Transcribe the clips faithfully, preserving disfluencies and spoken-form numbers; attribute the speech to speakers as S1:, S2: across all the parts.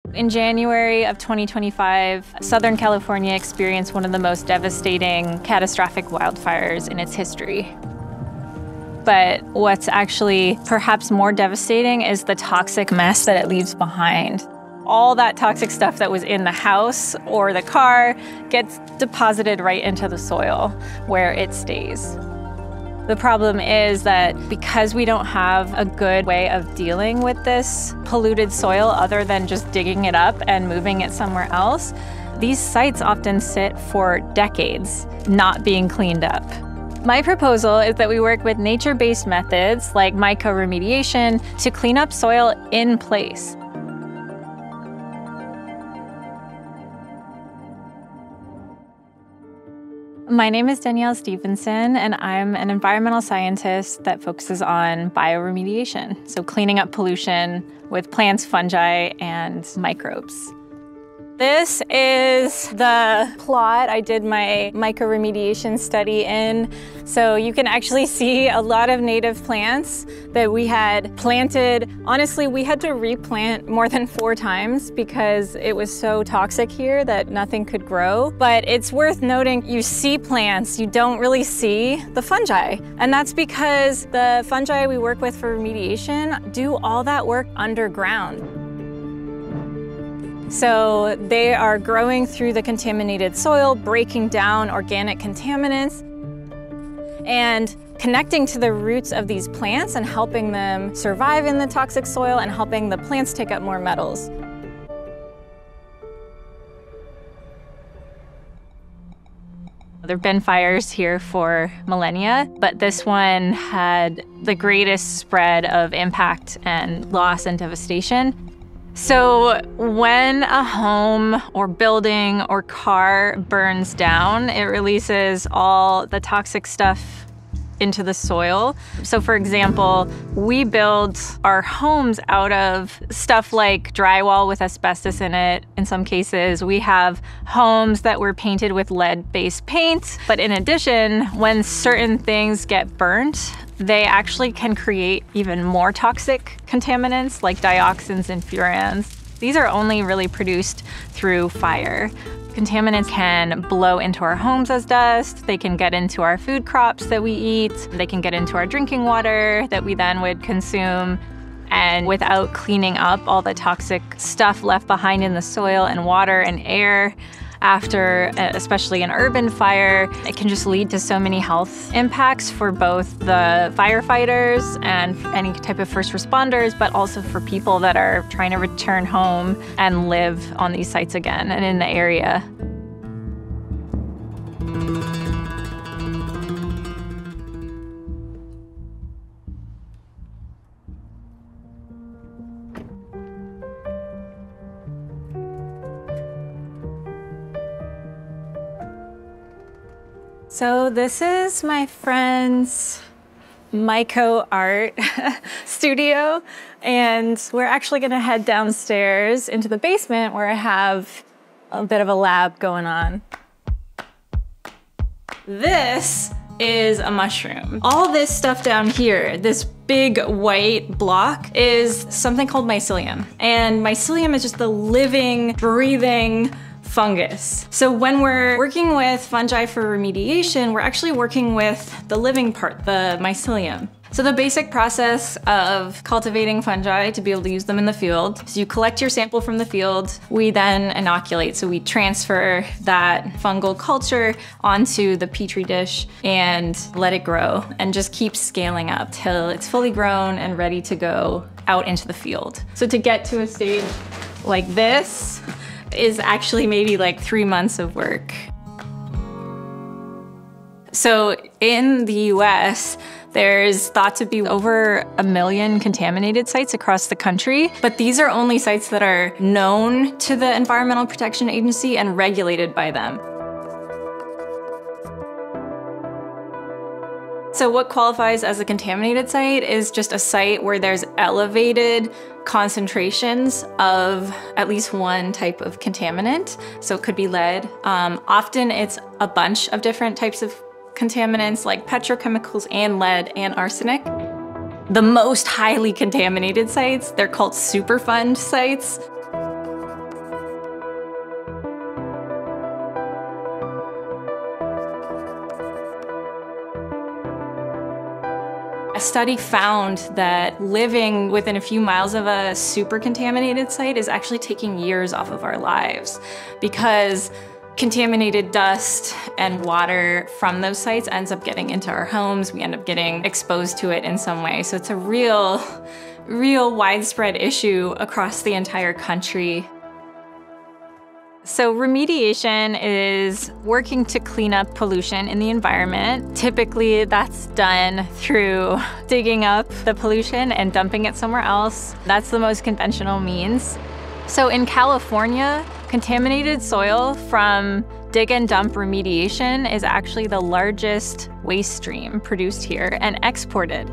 S1: In January of twenty twenty-five, Southern California experienced one of the most devastating, catastrophic wildfires in its history. But what's actually perhaps more devastating is the toxic mess that it leaves behind. All that toxic stuff that was in the house or the car gets deposited right into the soil where it stays. The problem is that because we don't have a good way of dealing with this polluted soil other than just digging it up and moving it somewhere else, these sites often sit for decades not being cleaned up. My proposal is that we work with nature-based methods like mycoremediation to clean up soil in place. My name is Danielle Stevenson, and I'm an environmental scientist that focuses on bioremediation, so cleaning up pollution with plants, fungi, and microbes. This is the plot I did my mycoremediation study in. So you can actually see a lot of native plants that we had planted. Honestly, we had to replant more than four times because it was so toxic here that nothing could grow. But it's worth noting, you see plants, you don't really see the fungi. And that's because the fungi we work with for remediation do all that work underground. So they are growing through the contaminated soil, breaking down organic contaminants, and connecting to the roots of these plants and helping them survive in the toxic soil and helping the plants take up more metals. There have been fires here for millennia, but this one had the greatest spread of impact and loss and devastation. So when a home or building or car burns down, it releases all the toxic stuff into the soil. So for example, we build our homes out of stuff like drywall with asbestos in it. In some cases, we have homes that were painted with lead-based paint. But in addition, when certain things get burnt, they actually can create even more toxic contaminants like dioxins and furans. These are only really produced through fire. Contaminants can blow into our homes as dust, they can get into our food crops that we eat, they can get into our drinking water that we then would consume. And without cleaning up all the toxic stuff left behind in the soil and water and air, after, especially an urban fire, it can just lead to so many health impacts for both the firefighters and any type of first responders, but also for people that are trying to return home and live on these sites again and in the area. So this is my friend's myco art studio, and we're actually gonna head downstairs into the basement where I have a bit of a lab going on. This is a mushroom. All this stuff down here, this big white block, is something called mycelium. And mycelium is just the living, breathing fungus. So when we're working with fungi for remediation, we're actually working with the living part, the mycelium. So the basic process of cultivating fungi to be able to use them in the field, so you collect your sample from the field, we then inoculate. So we transfer that fungal culture onto the petri dish and let it grow and just keep scaling up till it's fully grown and ready to go out into the field. So to get to a stage like this is actually maybe like three months of work. So in the U S, there's thought to be over a million contaminated sites across the country, but these are only sites that are known to the Environmental Protection Agency and regulated by them. So what qualifies as a contaminated site is just a site where there's elevated concentrations of at least one type of contaminant. So it could be lead. Um, often it's a bunch of different types of contaminants like petrochemicals and lead and arsenic. The most highly contaminated sites, they're called Superfund sites. A study found that living within a few miles of a super contaminated site is actually taking years off of our lives because contaminated dust and water from those sites ends up getting into our homes. We end up getting exposed to it in some way. So it's a real, real widespread issue across the entire country. So remediation is working to clean up pollution in the environment. Typically, that's done through digging up the pollution and dumping it somewhere else. That's the most conventional means. So in California, contaminated soil from dig and dump remediation is actually the largest waste stream produced here and exported.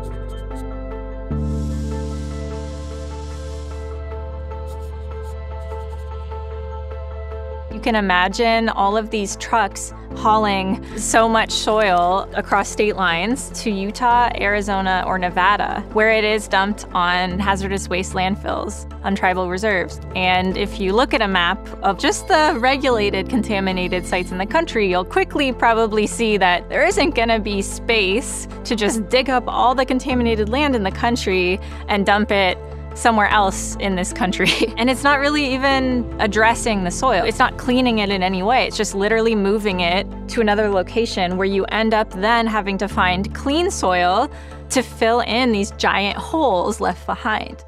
S1: You can imagine all of these trucks hauling so much soil across state lines to Utah, Arizona, or Nevada, where it is dumped on hazardous waste landfills, on tribal reserves. And if you look at a map of just the regulated contaminated sites in the country, you'll quickly probably see that there isn't gonna be space to just dig up all the contaminated land in the country and dump it somewhere else in this country. And it's not really even addressing the soil. It's not cleaning it in any way. It's just literally moving it to another location where you end up then having to find clean soil to fill in these giant holes left behind.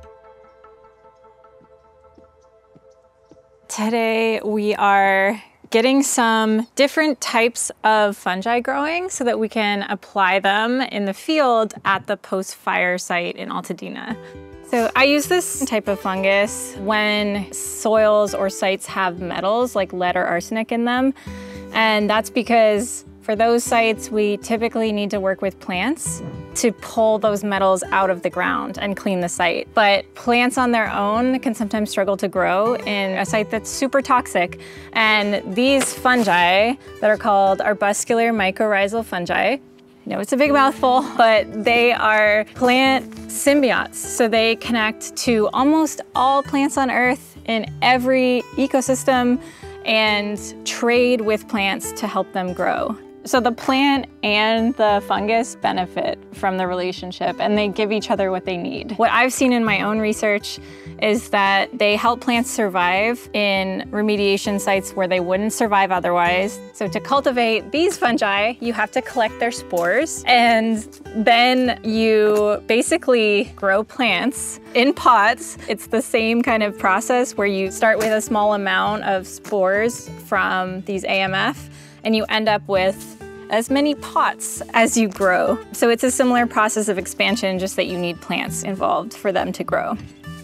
S1: Today we are getting some different types of fungi growing so that we can apply them in the field at the post-fire site in Altadena. So I use this type of fungus when soils or sites have metals like lead or arsenic in them. And that's because for those sites, we typically need to work with plants to pull those metals out of the ground and clean the site. But plants on their own can sometimes struggle to grow in a site that's super toxic. And these fungi that are called arbuscular mycorrhizal fungi, I know it's a big mouthful, but they are plant symbiotes. So they connect to almost all plants on Earth in every ecosystem and trade with plants to help them grow. So the plant and the fungus benefit from the relationship and they give each other what they need. What I've seen in my own research is that they help plants survive in remediation sites where they wouldn't survive otherwise. So to cultivate these fungi, you have to collect their spores and then you basically grow plants in pots. It's the same kind of process where you start with a small amount of spores from these A M F and you end up with as many pots as you grow. So it's a similar process of expansion, just that you need plants involved for them to grow.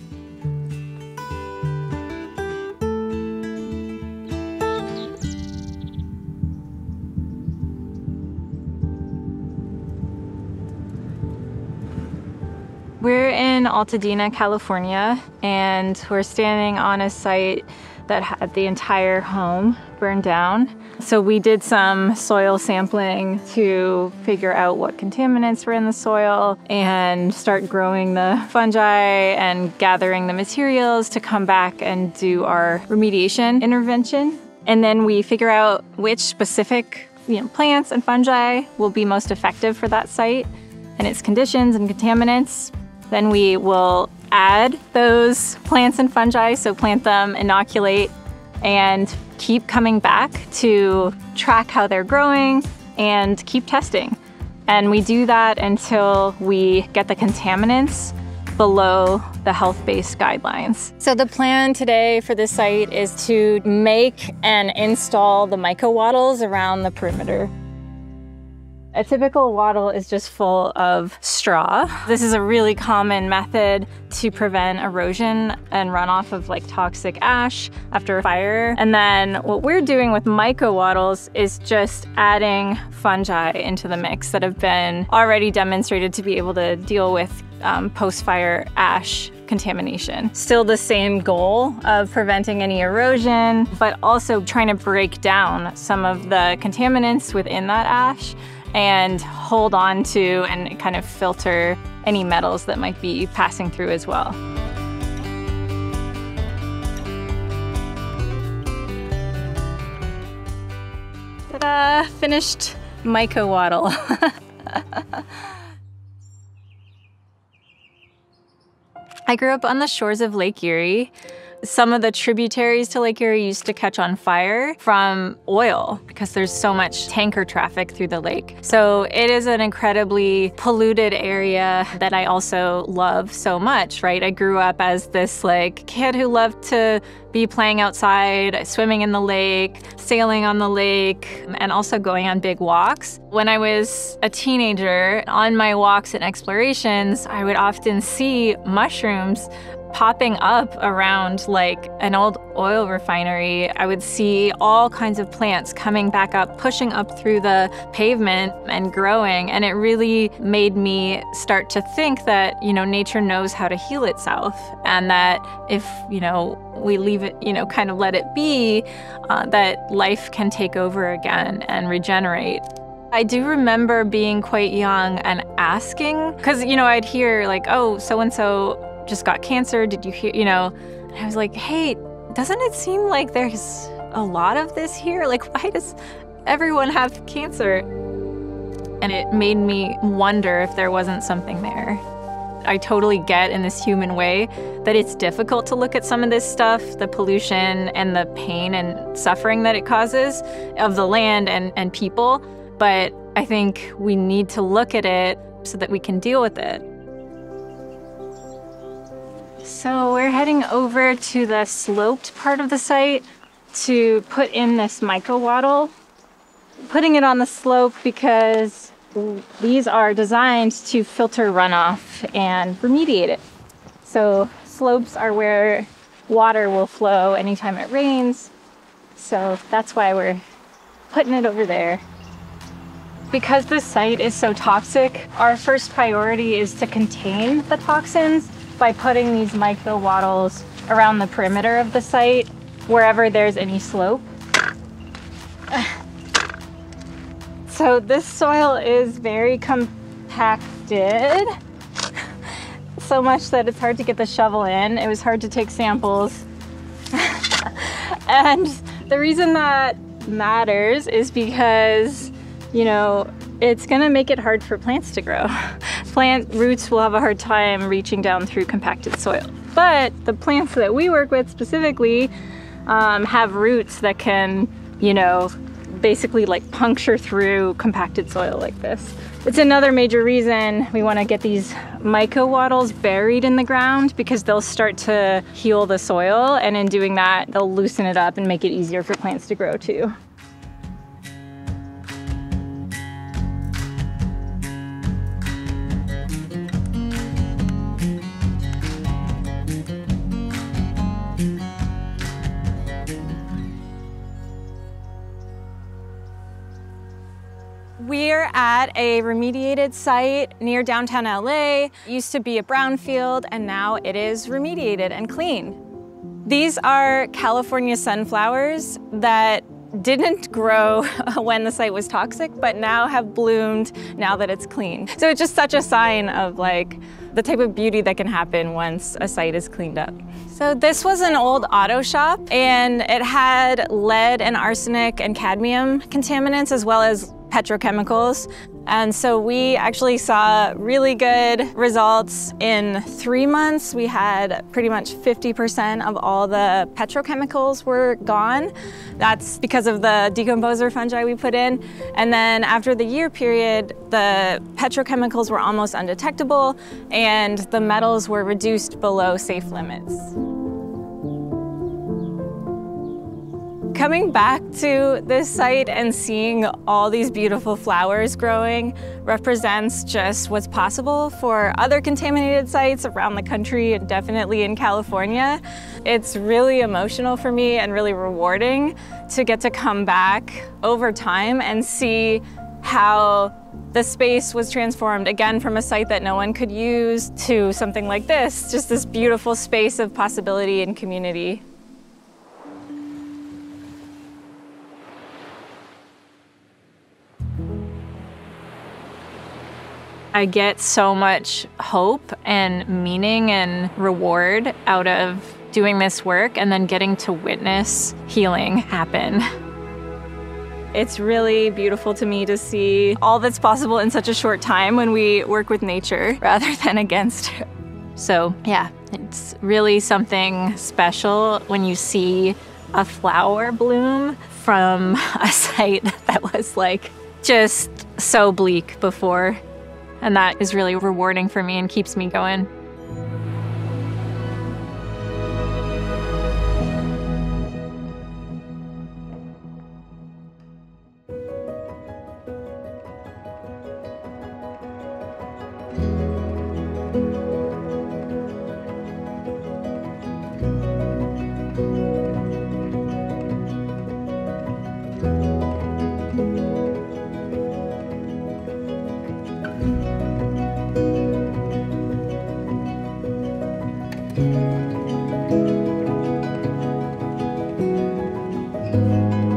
S1: We're in Altadena, California, and we're standing on a site that had the entire home burned down. So we did some soil sampling to figure out what contaminants were in the soil and start growing the fungi and gathering the materials to come back and do our remediation intervention. And then we figure out which specific you know, plants and fungi will be most effective for that site and its conditions and contaminants. Then we will add those plants and fungi, so plant them, inoculate, and keep coming back to track how they're growing and keep testing. And we do that until we get the contaminants below the health-based guidelines. So the plan today for this site is to make and install the myco-wattles around the perimeter. A typical wattle is just full of straw. This is a really common method to prevent erosion and runoff of like toxic ash after a fire. And then what we're doing with myco-wattles is just adding fungi into the mix that have been already demonstrated to be able to deal with um, post-fire ash contamination. Still the same goal of preventing any erosion, but also trying to break down some of the contaminants within that ash and hold on to and kind of filter any metals that might be passing through as well. Ta-da! Finished myco-wattle. I grew up on the shores of Lake Erie. Some of the tributaries to Lake Erie used to catch on fire from oil because there's so much tanker traffic through the lake. So it is an incredibly polluted area that I also love so much, right? I grew up as this like kid who loved to be playing outside, swimming in the lake, sailing on the lake, and also going on big walks. When I was a teenager, on my walks and explorations, I would often see mushrooms popping up around like an old oil refinery. I would see all kinds of plants coming back up, pushing up through the pavement and growing. And it really made me start to think that, you know, nature knows how to heal itself. And that if, you know, we leave it, you know, kind of let it be, uh, that life can take over again and regenerate. I do remember being quite young and asking, because, you know, I'd hear like, oh, so-and-so just got cancer, did you hear, you know? And I was like, hey, doesn't it seem like there's a lot of this here? Like, why does everyone have cancer? And it made me wonder if there wasn't something there. I totally get in this human way that it's difficult to look at some of this stuff, the pollution and the pain and suffering that it causes of the land and, and people. But I think we need to look at it so that we can deal with it. So we're heading over to the sloped part of the site to put in this myco-wattle. Putting it on the slope because these are designed to filter runoff and remediate it. So slopes are where water will flow anytime it rains. So that's why we're putting it over there. Because this site is so toxic, our first priority is to contain the toxins by putting these myco-wattles around the perimeter of the site, wherever there's any slope. So this soil is very compacted, so much that it's hard to get the shovel in. It was hard to take samples. And the reason that matters is because, you know, it's gonna make it hard for plants to grow. Plant roots will have a hard time reaching down through compacted soil. But the plants that we work with specifically um, have roots that can, you know, basically like puncture through compacted soil like this. It's another major reason we wanna get these myco-wattles buried in the ground, because they'll start to heal the soil, and in doing that, they'll loosen it up and make it easier for plants to grow too. We're at a remediated site near downtown L A. It used to be a brownfield, and now it is remediated and clean. These are California sunflowers that didn't grow when the site was toxic, but now have bloomed now that it's clean. So it's just such a sign of like the type of beauty that can happen once a site is cleaned up. So this was an old auto shop, and it had lead and arsenic and cadmium contaminants, as well as petrochemicals. And so we actually saw really good results. In three months, we had pretty much fifty percent of all the petrochemicals were gone. That's because of the decomposer fungi we put in. And then after the year period, the petrochemicals were almost undetectable, and the metals were reduced below safe limits. Coming back to this site and seeing all these beautiful flowers growing represents just what's possible for other contaminated sites around the country, and definitely in California. It's really emotional for me and really rewarding to get to come back over time and see how the space was transformed, again, from a site that no one could use to something like this, just this beautiful space of possibility and community. I get so much hope and meaning and reward out of doing this work and then getting to witness healing happen. It's really beautiful to me to see all that's possible in such a short time when we work with nature rather than against it. So yeah, It's really something special when you see a flower bloom from a site that was like just so bleak before. And that is really rewarding for me and keeps me going.
S2: Thank you.